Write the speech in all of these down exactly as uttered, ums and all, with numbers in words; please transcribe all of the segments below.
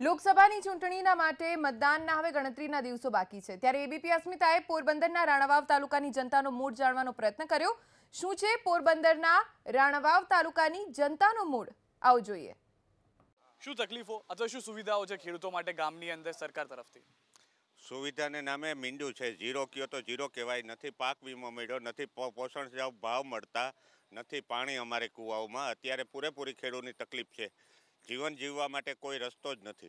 લોકસભાની ચૂંટણીના માટે મતદાનના હવે ગણતરીના દિવસો બાકી છે ત્યારે એબીપી અસ્મિતાએ પોરબંદરના રાણાવાવ તાલુકાની જનતાનો મૂડ જાણવાનો પ્રયત્ન કર્યો। શું છે પોરબંદરના રાણાવાવ તાલુકાની જનતાનો મૂડ, આવો જોઈએ। શું તકલીફો અથવા શું સુવિધાઓ છે ખેડૂતો માટે ગામની અંદર સરકાર તરફથી? સુવિધાને નામે મીંડું છે, જીરો કયો તો જીરો કહેવાય, નથી પાક વીમો મળ્યો, નથી પોષણ ભાવ મળતા, નથી પાણી અમારે કૂવાઓમાં। અત્યારે પૂરેપૂરી ખેડૂતની તકલીફ છે, જીવન જીવવા માટે કોઈ રસ્તો જ નથી।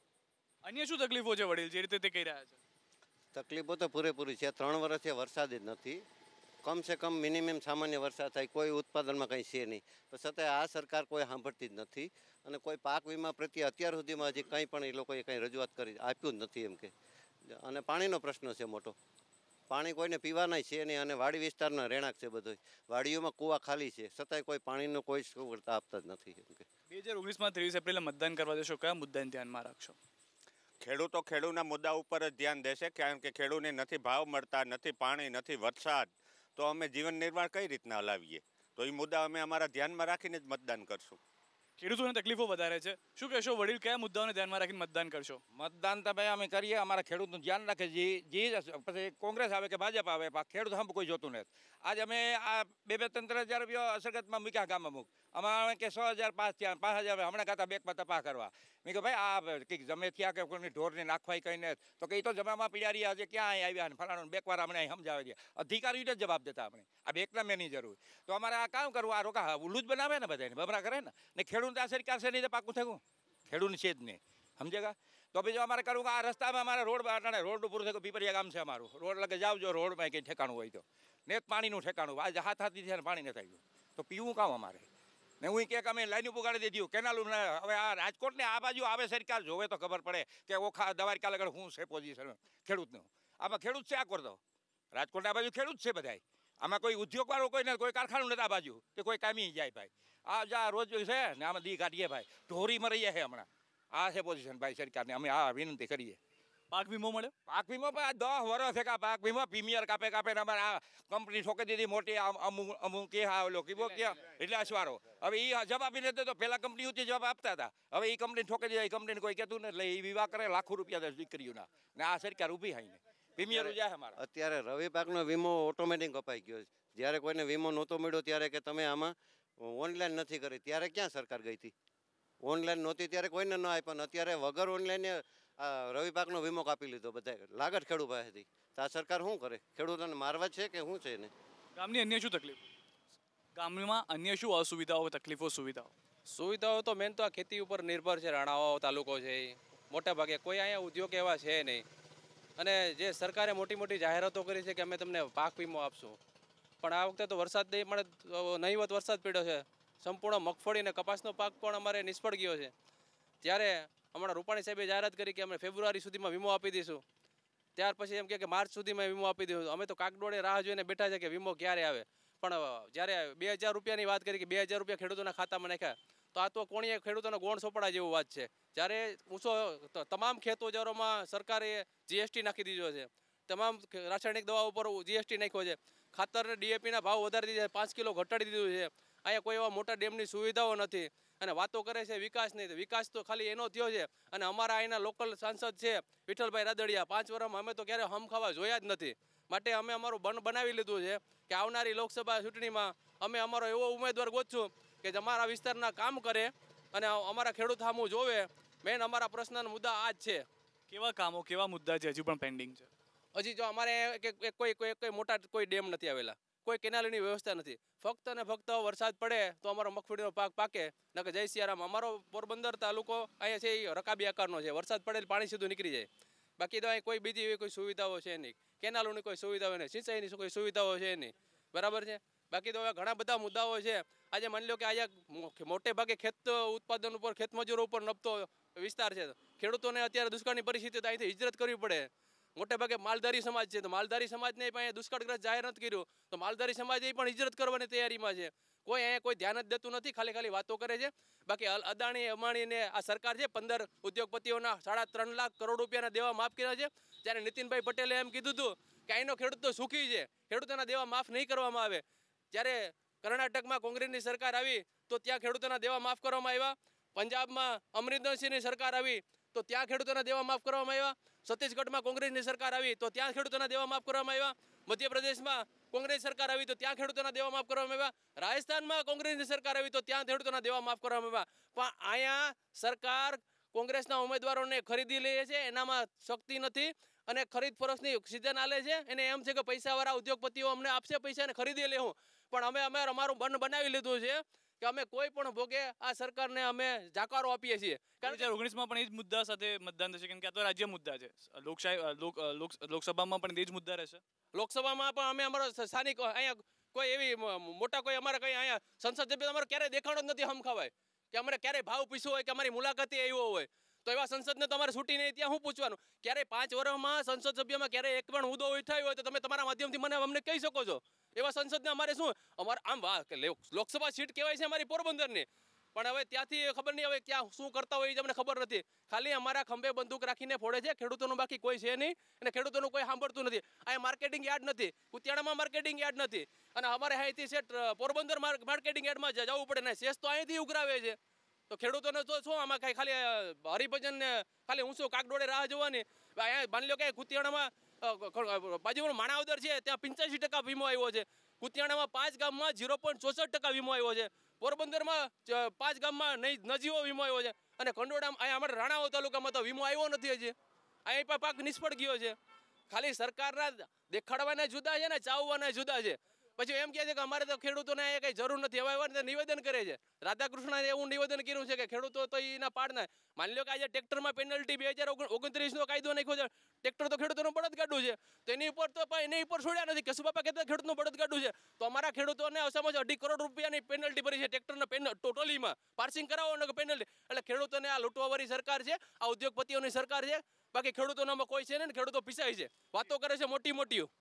અન્ય શું તકલીફો છે વડીલ, જે રીતે તે કહી રહ્યા છે? તકલીફો તો પૂરેપૂરી છે। ત્રણ વર્ષથી વરસાદ જ નથી, કમસે કમ મિનિમમ સામાન્ય વરસાદ થાય, કોઈ ઉત્પાદનમાં કંઈ છે નહીં, તો છતાંય આ સરકાર કોઈ સાંભળતી જ નથી અને કોઈ પાક વીમા પ્રત્યે અત્યાર સુધીમાં હજી કંઈ પણ એ લોકોએ કંઈ રજૂઆત કરી આપ્યું જ નથી એમ કે। અને પાણીનો પ્રશ્ન છે મોટો, પાણી કોઈને પીવાના છે નહીં અને વાડી વિસ્તારના રહેણાંક છે, બધો વાડીઓમાં કૂવા ખાલી છે, છતાંય કોઈ પાણીનો કોઈ સગવડતા આપતા જ નથી એમ કે। બે હજાર ઓગણીસમાં ત્રેવીસ એપ્રિલે મતદાન કરવા જશો, કયા મુદ્દાને ધ્યાનમાં રાખશો? ખેડૂતો ખેડૂતના મુદ્દા ઉપર જ ધ્યાન દેશે, કારણ કે ખેડૂતને નથી ભાવ મળતા, નથી પાણી, નથી વરસાદ, તો અમે જીવન નિર્વાહ કઈ રીતના હલાવીએ? તો એ મુદ્દા અમે અમારા ધ્યાનમાં રાખીને જ મતદાન કરશું। ખેડૂતોને તકલીફો વધારે છે, શું કહેશો વડીલ, કયા મુદ્દાઓને ધ્યાનમાં રાખીને મતદાન કરશો? મતદાન તો ભાઈ અમે કરીએ, અમારા ખેડૂતનું ધ્યાન રાખે, જે જે પછી કોંગ્રેસ આવે કે ભાજપ આવે, ખેડૂત હમ કોઈ જોતું નથી। આજ અમે આ બે બે ત્રણ ત્રણ હજાર રૂપિયા અસરગતમાં મૂક્યા ગામમાં મૂક, અમારે કે સો હજાર પાંચ થયા, પાંચ હજાર હમણાં ખાતા બેંકમાં તપાસ કરવા। મેં કહ્યું ભાઈ આ કંઈક જમે થયા કે કોઈની ઢોરને નાખવાય કંઈ નહીં, તો કંઈ તો જમામાં પીડ્યા રહ્યા છે, ક્યાં અહીં આવ્યા ને ફલાણું બેકવાર અમને સમજાવે છે, અધિકારીને જ જવાબ દેતા આપણે, આ બેકના મેં નહીં જરૂર, તો અમારે આ કામ કરવું, આ રોકા ઉલ્લું જ બનાવે ને બધાને બબરા કરે ને ખેડૂત આ સરકાર છે નહીં તો પાકું થયું, ખેડૂત છે જ નહીં, સમજેગા? તો બીજું અમારે કરવું કે આ રસ્તામાં અમારે રોડ રોડ પૂરું થયું, પીપરિયા ગામ છે અમારું, રોડ લગે જાવજો, રોડમાં કંઈ ઠેકાણું હોય તો ને પાણીનું ઠેકાણું, આજે હાથ હાથથી છે ને પાણી નથી આવ્યું, તો પીવું કામ અમારે ને હું કે અમે લાઈન પુગાડી દીધું કેનાલું। હવે આ રાજકોટને આ બાજુ આવે સરકાર જોવે તો ખબર પડે કે ઓખા દ્વારકા લગડ શું છે પોઝિશન ખેડૂતનું, આમાં ખેડૂત છે આ કરતો, રાજકોટ આ બાજુ ખેડૂત છે બધાય, આમાં કોઈ ઉદ્યોગવાળો કોઈ નથી, કોઈ કારખાનું નથી આ બાજુ કે કોઈ કામી જાય ભાઈ, આ જા રોજ છે ને આમાં દી કાઢીએ ભાઈ, ઢોરી મરીએ છે હમણાં, આ છે પોઝિશન ભાઈ સરકારને, અમે આ વિનંતી કરીએ। પાક વીમો મળ્યો? પાક વીમો દસ વર્ષ છે, પાક વીમો પ્રીમિયર કાપે કાપે અમારે આ કંપની ઠોકી દીધી મોટી, અમુક અમુક કે હા ઓલો કીબો ક્યાં એટલે અસવારો, હવે એ જવાબ આપી નથી તો પહેલા કંપની ઊંચી જવાબ આપતા હતા, હવે એ કંપની ઠોકી દીધી, એ કંપનીને કોઈ કહેતું ને એટલે એ વિવાહ કરે લાખો રૂપિયા દીકરીઓના, ને આ સરકાર ઊભી હાઈને પ્રીમિયર જાય અમારે। અત્યારે રવિ પાકનો વીમો ઓટોમેટિક કપાઈ ગયો છે, જ્યારે કોઈને વીમો નહોતો મળ્યો ત્યારે કે તમે આમાં ઓનલાઈન નથી કરી, ત્યારે ક્યાં સરકાર ગઈ હતી? ઓનલાઈન નહોતી ત્યારે કોઈને ન આપ્યા, અત્યારે વગર ઓનલાઈન રવિ પાકનો વીમો કાપી લીધો બધા લાગત ખેડૂત પાસેથી, તો આ સરકાર શું કરે? ખેડૂતોને મારવા છે કે શું છે? ને ગામની અન્ય શું તકલીફ, ગામમાં અન્ય શું અસુવિધાઓ, તકલીફો, સુવિધાઓ? સુવિધાઓ તો મેન તો આ ખેતી ઉપર નિર્ભર છે, રાણાવાવ તાલુકો છે, મોટા ભાગે કોઈ અહીંયા ઉદ્યોગ એવા છે નહીં, અને જે સરકારે મોટી મોટી જાહેરાતો કરી છે કે અમે તમને પાક વીમો આપશું, પણ આ વખતે તો વરસાદ નહીં મળે, નહીવત વરસાદ પડ્યો છે, સંપૂર્ણ મગફળી અને કપાસનો પાક પણ અમારે નિષ્ફળ ગયો છે। ત્યારે હમણાં રૂપાણી સાહેબે જાહેરાત કરી કે અમે ફેબ્રુઆરી સુધીમાં વીમો આપી દઈશું, ત્યાર પછી એમ કે માર્ચ સુધીમાં વીમો આપી દઈશું, અમે તો કાગડોળે રાહ જોઈને બેઠા છે કે વીમો ક્યારે આવે, પણ જ્યારે બે હજાર રૂપિયાની વાત કરી કે બે હજાર રૂપિયા ખેડૂતોના ખાતામાં નાખ્યા, તો આ તો કોણીએ ખેડૂતોનો ગોણ સોપડા જેવું વાત છે। જ્યારે ઊંચો તમામ ખેત ઓજારોમાં સરકારે જીએસટી નાખી દીધો છે, તમામ રાસાયણિક દવા ઉપર જીએસટી નાખ્યો છે, ખાતર ડીએપીના ભાવ વધારી દીધા, પાંચ કિલો ઘટાડી દીધું છે, અહીંયા કોઈ એવા મોટા ડેમની સુવિધાઓ નથી, અને વાતો કરે છે વિકાસ નહીં, વિકાસ તો ખાલી એનો થયો છે। અને અમારા અહીંના લોકલ સાંસદ છે વિઠ્ઠલભાઈ રાદડિયા, પાંચ વર્ષમાં અમે તો ક્યારે હમ ખાવા જોયા જ નથી, માટે અમે અમારું બન બનાવી લીધું છે કે આવનારી લોકસભા ચૂંટણીમાં અમે અમારો એવો ઉમેદવાર ગોતશું કે જે અમારા વિસ્તારના કામ કરે અને અમારા ખેડૂત સામું જોવે। મેન અમારા પ્રશ્નના મુદ્દા આ જ છે। કેવા કામો, કેવા મુદ્દા છે હજુ પણ પેન્ડિંગ છે? હજી જો અમારે કોઈ કોઈ કોઈ મોટા કોઈ ડેમ નથી આવેલા, કોઈ કેનાલની વ્યવસ્થા નથી, ફક્ત ને ફક્ત વરસાદ પડે તો અમારો મગફળીનો પાક પાકે, ન કે જય સિયારામ। અમારો પોરબંદર તાલુકો અહીંયા છે એ રકાબી આકારનો છે, વરસાદ પડે પાણી સીધું નીકળી જાય, બાકી તો અહીં કોઈ બીજી એવી કોઈ સુવિધાઓ છે નહીં, કેનાલોની કોઈ સુવિધાઓ નહીં, સિંચાઈની કોઈ સુવિધાઓ છે નહીં, બરાબર છે? બાકી તો હવે ઘણા બધા મુદ્દાઓ છે। આજે માની લો કે અહીંયા મોટે ભાગે ખેત ઉત્પાદન ઉપર, ખેતમજૂરો ઉપર નપતો વિસ્તાર છે, ખેડૂતોને અત્યારે દુષ્કાળની પરિસ્થિતિ તો અહીંથી હિજરત કરવી પડે, મોટે ભાગે માલધારી સમાજ છે, તો માલધારી સમાજને પણ દુષ્કાળગ્રસ્ત જાહેર નથી કર્યું, તો માલધારી સમાજ એ પણ હિજરત કરવાની તૈયારીમાં છે, કોઈ અહીંયા કોઈ ધ્યાન જ દેતું નથી, ખાલી ખાલી વાતો કરે છે। બાકી અદાણી અંબાણીને આ સરકાર છે પંદર ઉદ્યોગપતિઓના સાડા ત્રણ લાખ કરોડ રૂપિયાના દેવા માફ કર્યા છે, જ્યારે નીતિનભાઈ પટેલે એમ કીધું હતું કે અહીંનો ખેડૂત તો સુખી છે, ખેડૂતોના દેવા માફ નહીં કરવામાં આવે, જ્યારે કર્ણાટકમાં કોંગ્રેસની સરકાર આવી તો ત્યાં ખેડૂતોના દેવા માફ કરવામાં આવ્યા, પંજાબમાં અમરિંદરસિંહની સરકાર આવી તો ત્યાં ખેડૂતોના દેવા માફ કરવામાં આવ્યા. છત્તીસગઢમાં કોંગ્રેસની સરકાર આવી તો ત્યાં ખેડૂતોના દેવા માફ કરવામાં આવ્યા. મધ્યપ્રદેશમાં કોંગ્રેસ સરકાર આવી તો ત્યાં ખેડૂતોના દેવા માફ કરવામાં આવ્યા. રાજસ્થાનમાં કોંગ્રેસની સરકાર આવી તો ત્યાં ખેડૂતોના દેવા માફ કરવામાં આવ્યા. પણ અહીંયા સરકાર કોંગ્રેસના ઉમેદવારોને ખરીદી લે છે, એનામાં શક્તિ નથી અને ખરીદ ફરોશની સિઝન આલે છે. એને એમ છે કે પૈસાવાળા ઉદ્યોગપતિઓ અમને આપશે પૈસા અને ખરીદી લેવું. પણ અમે અમે અમારું મન બનાવી લીધું છે કે અમે કોઈ પણ ભોગે આ સરકારને અમે જાકારો આપીએ છીએ. બે હજાર ઓગણીસમાં પણ એ જ મુદ્દા સાથે મતદાન થશે, કેમ કે આ તો રાજ્ય મુદ્દા છે. લોકશાહી લોક લોક- લોકસભામાં પણ એ જ મુદ્દા રહેશે. લોકસભામાં પણ અમે અમારો સ્થાનિક અહીંયા કોઈ એવી મોટા કોઈ અમારે કંઈ અહીંયા સંસદ સભ્ય અમારે ક્યારેય દેખાણો જ નથી હમ ખવાય કે અમારે ક્યારેય ભાવ પૂછ્યો હોય કે અમારી મુલાકાતે આવ્યો હોય તો એવા સંસદને તમારે છૂટી નહીં ત્યાં શું પૂછવાનું? ક્યારેય પાંચ વર્ષમાં સંસદ સભ્યમાં ક્યારેય એક પણ મુદ્દો ઉઠાવ્યો હોય તો તમે તમારા માધ્યમથી મને અમને કહી શકો છો. એવા સંસદને અમારે શું અમારે આમ વાહ કે લોકસભા સીટ કહેવાય છે અમારી પોરબંદરની, પણ હવે ત્યાંથી ખબર નહીં હવે ક્યાં શું કરતા હોય એ અમને ખબર નથી. ખાલી અમારા ખંભે બંદૂક રાખીને ફોડે છે. ખેડૂતોનું બાકી કોઈ છે નહીં અને ખેડૂતોનું કોઈ સાંભળતું નથી. અહીંયા માર્કેટિંગ યાર્ડ નથી, કુતિયાણામાં માર્કેટિંગ યાર્ડ નથી અને અમારે અહીંથી છે પોરબંદર માર્કેટિંગ યાર્ડમાં જવું પડે ને શેષ તો અહીંથી ઉઘરાવે છે. તો ખેડૂતોને તો શું આમાં કાંઈ ખાલી હરિભજન ને ખાલી ઊંચો કાગડોળે રાહ જોવાની. અહીંયા માની લો કે કુતિયાણામાં બાજુમાં માણાવદર છે ત્યાં પંચ્યાસી ટકા વીમો આવ્યો છે. કુતિયાણામાં પાંચ ગામમાં ઝીરો પોઈન્ટ ચોસઠ ટકા વીમો આવ્યો છે. પોરબંદરમાં પાંચ ગામમાં નહીં નજીવો વીમો આવ્યો છે અને કંડોળામાં અહીંયા અમારા રાણાવાવ તાલુકામાં તો વીમો આવ્યો નથી હજી. અહીં પણ પાક નિષ્ફળ ગયો છે. ખાલી સરકારના દેખાડવાના જુદા છે ને ચાવવાના જુદા છે. પછી એમ કહે છે કે અમારે તો ખેડૂતોને અહીંયા કંઈ જરૂર નથી. હવે એવા નિવેદન કરે છે. રાધાકૃષ્ણને એવું નિવેદન કર્યું છે કે ખેડૂતો તો એના પાડના. માની લો કે આજે ટ્રેક્ટરમાં પેનલ્ટી બે હજાર ઓગણત્રીસનો કાયદો નાખ્યો છે. ટ્રેક્ટર તો ખેડૂતોનું બળદ ગાડું છે તો એની ઉપર તો પણ એની ઉપર છોડ્યા નથી. કેશુબાપા કહેતા ખેડૂતનું બળદ ગાડું છે તો અમારા ખેડૂતોને અસામાં અઢી કરોડ રૂપિયાની પેનલ્ટી ભરી છે ટ્રેક્ટરના પેન ટોટલીમાં પાર્સિંગ કરાવવાનો પેનલ્ટી. એટલે ખેડૂતોને આ લૂંટવાવાળી સરકાર છે, આ ઉદ્યોગપતિઓની સરકાર છે. બાકી ખેડૂતોનામાં કોઈ છે ને ખેડૂતો પીસાય છે, વાતો કરે છે મોટી મોટી.